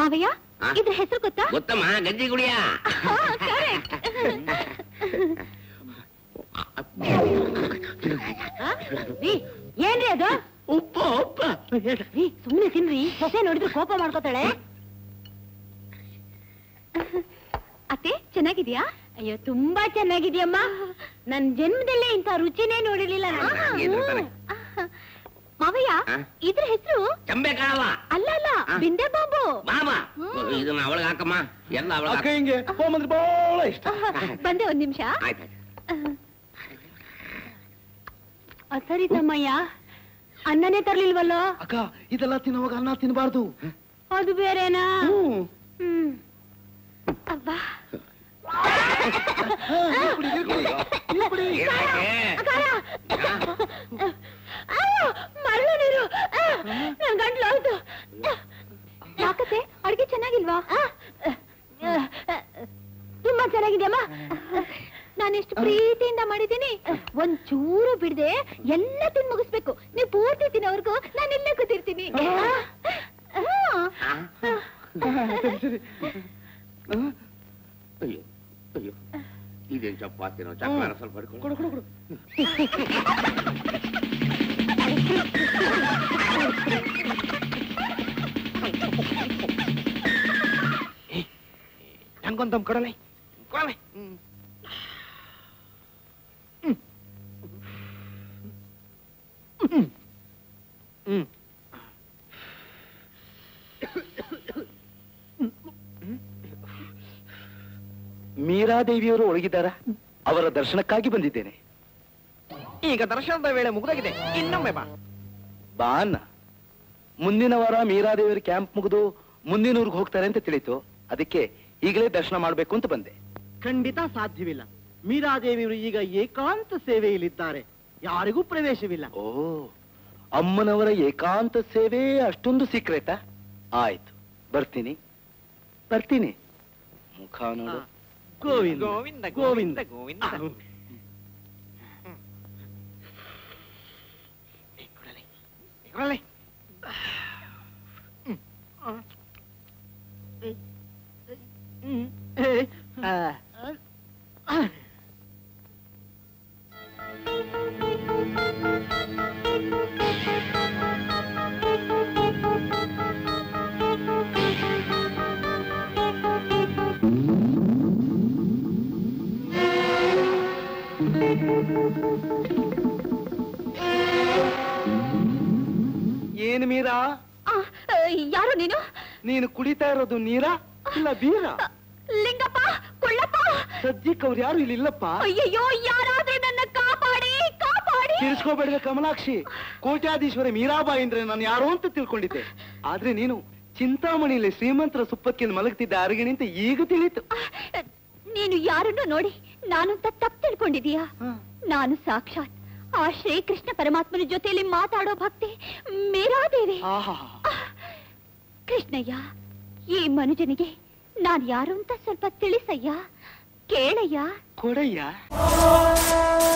ಮಾವಯ್ಯ ಇದ್ರ ಹೆಸರು ಗೊತ್ತಾ? ಗೊತ್ತಮ್ಮ, ಗಜ್ಜಿ ಗುಡಿಯ. ಏನ್ರಿ ಅದು? ಉಪ್ಪ ಉಪ್ಪ ಸುಮ್ಮನೆ ತಿನ್ರಿ, ಸೊಸೆ ನೋಡಿದ್ರೆ ಕೋಪ ಮಾಡ್ಕೋತಾಳೆ. ಅತ್ತೆ ಚೆನ್ನಾಗಿದ್ಯಾ? ಅಯ್ಯೋ ತುಂಬಾ ಚೆನ್ನಾಗಿದ್ಯಮ್ಮ. ನನ್ ಜನ್ಮದಲ್ಲೇ ಇಂಥ ರುಚಿನೇ ನೋಡಿರ್ಲಿಲ್ಲ. ಮಾವಯ್ಯ ಇದ್ರ ಹೆಸರು ಚಂಬೆ ಕಾಳವ. ಅಲ್ಲ ಅಲ್ಲ, ಬಿಂದೆ ಬಾಬು. ಮಾಮ ಇದನ್ನ ಅವಳಿಗೆ ಹಾಕಮ್ಮ, ಎಲ್ಲ ಅವಳಿಗೆ. ಹಿಂಗೆ ಹೋಮಂದ್ರೆ ಬಹಳ ಇಷ್ಟ. ಬಂದೆ ಒಂದ್ ನಿಮಿಷ. ಸರಿ ತಮ್ಮಯ್ಯ, ಅನ್ನನೇ ತರ್ಲಿಲ್ವಲ್ಲೋ? ಅಕ್ಕ ಇದೆಲ್ಲ ತಿನ್ನುವಾಗ ಅನ್ನ ತಿನ್ಬಾರ್ದು. ಅದು ಬೇರೆನಾ? ಅಬ್ಬಾ ಮರಳು ನೀರು ನನ್ ಗಂಟ್ಲು ಹೌದು. ಯಾಕತ್ತೆ ಅಡ್ಗೆ ಚೆನ್ನಾಗಿಲ್ವಾ? ತುಂಬಾ ಚೆನ್ನಾಗಿದ್ಯಮ್ಮ. ನಾನೆಷ್ಟು ಪ್ರೀತಿಯಿಂದ ಮಾಡಿದ್ದೀನಿ. ಒಂದ್ ಚೂರು ಬಿಡದೆ ಎಲ್ಲ ತಿನ್ ಮುಗಿಸ್ಬೇಕು. ನೀವು ಪೂರ್ತಿ ತಿನ್ನೋವರೆಗೂ ನಾನು ಇಲ್ಲೇ ಕೂತಿರ್ತೀನಿ. ಅಯ್ಯೋ ಅಯ್ಯೋ, ಇದೇನು ಚಪಾತಿನೋ? ಚಕ್ರ ಸ್ವಲ್ಪ ಕೊಡು ಕೊಡು ಕೊಡು. ಹೆಂಗೊಂತಮ್ ಕೊಡಲೆ ಕೊಡಲೆ. ಮೀರಾದೇವಿಯವರು ಒಳಗಿದ್ದಾರಾ? ಅವರ ದರ್ಶನಕ್ಕಾಗಿ ಬಂದಿದ್ದೇನೆ. ಈಗ ದರ್ಶನದ ವೇಳೆ ಮುಗಿದಾಗಿದೆ, ಇನ್ನೊಮ್ಮೆ ಬಾ. ಬಾನ್ನ. ಮುಂದಿನ ವಾರ ಮೀರಾದೇವಿಯರ ಕ್ಯಾಂಪ್ ಮುಗಿದು ಮುಂದಿನ ಊರಿಗೆ ಹೋಗ್ತಾರೆ ಅಂತ ತಿಳಿತು. ಅದಕ್ಕೆ ಈಗಲೇ ದರ್ಶನ ಮಾಡಬೇಕು ಅಂತ ಬಂದೆ. ಖಂಡಿತ ಸಾಧ್ಯವಿಲ್ಲ. ಮೀರಾದೇವಿಯವರು ಈಗ ಏಕಾಂತ ಸೇವೆಯಲ್ಲಿದ್ದಾರೆ, ಯಾರಿಗೂ ಪ್ರವೇಶವಿಲ್ಲ. ಓ, ಅಮ್ಮನವರ ಏಕಾಂತ ಸೇವೆ ಅಷ್ಟೊಂದು ಸೀಕ್ರೆಟಾ? ಆಯ್ತು, ಬರ್ತೀನಿ ಬರ್ತೀನಿ. ಮುಖ ನೋಡು. ಗೋವಿಂದ ಗೋವಿಂದ ಗೋವಿಂದ ಗೋವಿಂದ. ಏನು ಮೀರಾ? ಯಾರು ನೀನು? ನೀನು ಕುಡಿತಾ ಇರೋದು ನೀರಾ ಇಲ್ಲ ಬೀರಾ? ಲಿಂಗಪ್ಪ, ಕೊಳ್ಳಪ್ಪ, ಸದ್ಯಕ್ಕೆ ಅವ್ರು ಯಾರು ಇಲ್ಲಿ ಇಲ್ಲಪ್ಪ. ಅಯ್ಯಯ್ಯೋ, ಯಾರಾದ್ರೂ ನನ್ನ ಕಾಪಾಡಿ ಕಾಪಾಡಿ. ತಿರ್ಸ್ಕೋಬೇಡ ಕಮಲಾಕ್ಷಿ. ಕೋಟ್ಯಾಧೀಶ್ವರ ಮೀರಾಬಾಯಿ ಅಂದ್ರೆ ನಾನು ಯಾರೋ ಅಂತ ತಿಳ್ಕೊಂಡಿದ್ದೆ. ಆದ್ರೆ ನೀನು ಚಿಂತಾಮಣಿಯಲ್ಲಿ ಶ್ರೀಮಂತರ ಸುಪ್ಪಕ್ಕೆ ಮಲಗ್ತಿದ್ದ ಅರಗಿಣಿ ಅಂತ ಈಗ ತಿಳಿತು. ನೀನು ಯಾರನ್ನು ನೋಡಿ ನಾನು ತಪ್ಪು ತಿಳ್ಕೊಂಡಿದೀಯಾ? ನಾನು ಸಾಕ್ಷಾತ್ ಆ ಶ್ರೀಕೃಷ್ಣ ಪರಮಾತ್ಮನ ಜೊತೆಯಲ್ಲಿ ಮಾತಾಡೋ ಭಕ್ತಿ ಮೀರಾದೇವಿ. ಕೃಷ್ಣಯ್ಯ, ಈ ಮನುಜನಿಗೆ ನಾನ್ ಯಾರು ಅಂತ ಸ್ವಲ್ಪ ತಿಳಿಸಯ್ಯ, ಕೇಳಯ್ಯ. ಕೊಡಯ್ಯ.